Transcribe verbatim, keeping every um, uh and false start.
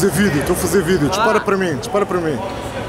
fazer vídeo, estou a fazer vídeo. Dispara para mim, dispara para mim.